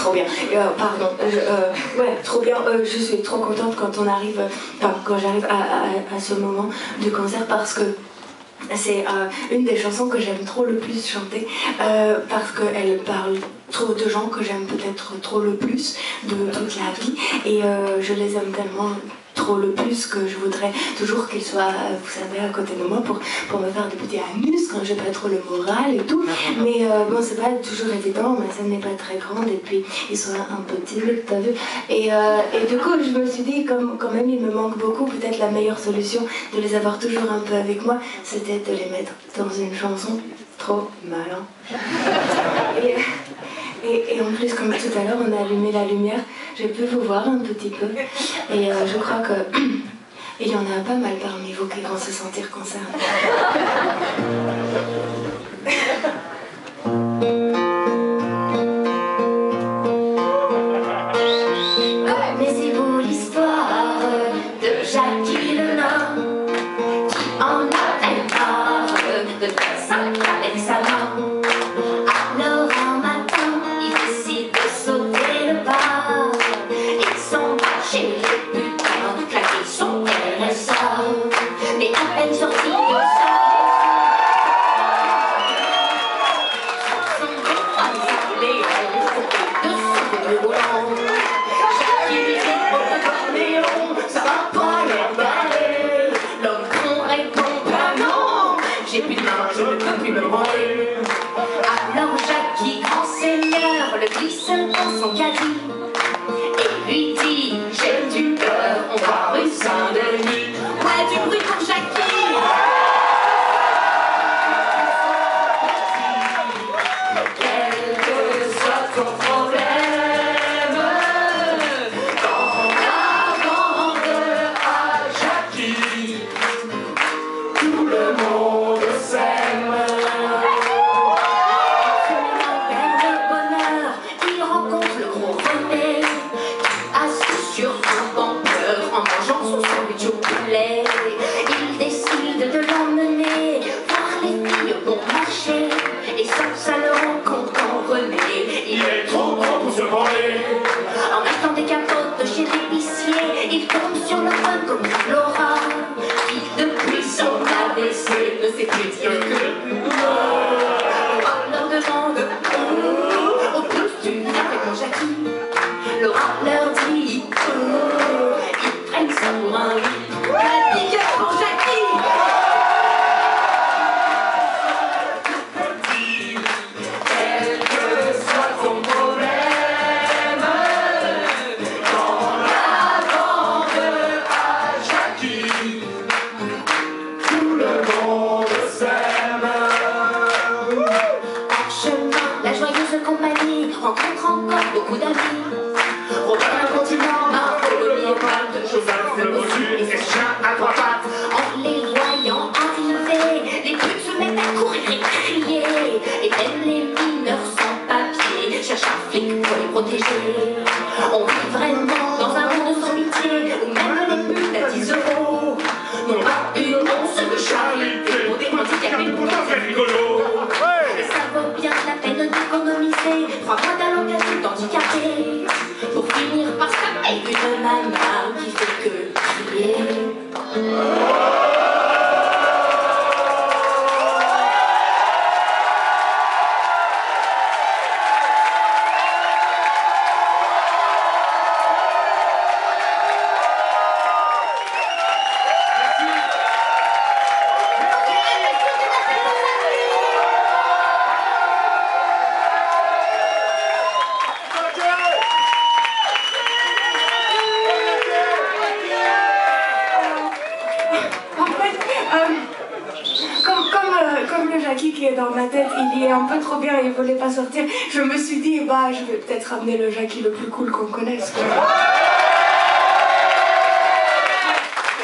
trop bien. Pardon, ouais, trop bien. Je suis trop contente quand on arrive, quand j'arrive à ce moment du concert parce que c'est une des chansons que j'aime trop le plus chanter parce qu'elle parle trop de gens que j'aime peut-être trop le plus de toute la vie et je les aime tellement trop le plus que je voudrais toujours qu'ils soient, vous savez, à côté de moi pour me faire des petits amus quand j'ai pas trop le moral et tout. Mais bon, c'est pas toujours évident, ma scène n'est pas très grande et puis ils sont un peu timides, t'as vu. Et du coup, je me suis dit, comme quand même il me manque beaucoup, peut-être la meilleure solution de les avoir toujours un peu avec moi, c'était de les mettre dans une chanson. Trop malin. Et en plus, comme tout à l'heure, on a allumé la lumière, j'ai pu vous voir un petit peu. Et je crois que il y en a pas mal parmi vous qui vont se sentir concernés. Connaissez-vous l'histoire de Jackie le nain qui en avait marre de faire ça avec sa main? Alors un matin, il décide de sauter le pas. Il s'en va chez les putains, claquer son RSA. Mais à peine sorti de ça, son droit Léon dessous le volant. Jackie lui dit oh Léon, ça va pas l'air d'aller. L'homme con répond bah non, j'ai plus de main, je ne peux plus me branler. Alors Jackie, grand seigneur, le glisse dans son caddie et lui dit j'ai du cœur, on va rue Saint-Denis. Ouais, du bruit pour Jackie. Quel que soit ton problème, dans la bande à Jackie, tout le monde s'aime. Il rencontre le gros René, assis sur un banc en mangeant son sandwich au poulet. Il décide de l'emmener voir les filles bon marché. Et ça le rend content René, il est trop grand pour se branler. En achetant des capotes chez l'épicier, il tombe sur le fun comme Laura, qui depuis son AVC ne sait plus dire que on leur demande au plus tu viens avec mon Jackie. Laura leur dit ils prennent ça pour un oui. La piqueur pour Jackie. Quel que soit ton problème, dans la bande à Jackie, tout le monde s'aime. En chemin, la joyeuse compagnie rencontre encore beaucoup d'amis. Robert le continent, Marco le léopard, Joseph le bossu et ses chiens à trois pattes. En les voyant arriver, les putes se mettent à courir et crier. Et même les mineurs sans papier cherchent un flic pour les protéger. On vit vraiment dans un monde sans pitié, où même les putes à 10 € n'ont pas une once de charité pour des handicapés pour leur faire rigolo. Et ça vaut bien la peine d'économiser 3 mois d'allocation d'handicapés pour finir par se taper une nana qui fait que crier. Comme le Jackie qui est dans ma tête, il y est un peu trop bien et il voulait pas sortir, je me suis dit, bah je vais peut-être ramener le Jackie le plus cool qu'on connaisse, quoi.